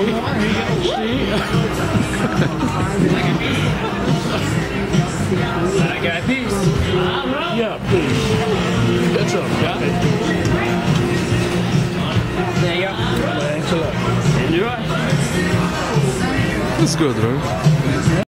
I got a piece. Yeah, please. That's all. Yeah. There you go. Thanks a lot. Enjoy. That's good, right?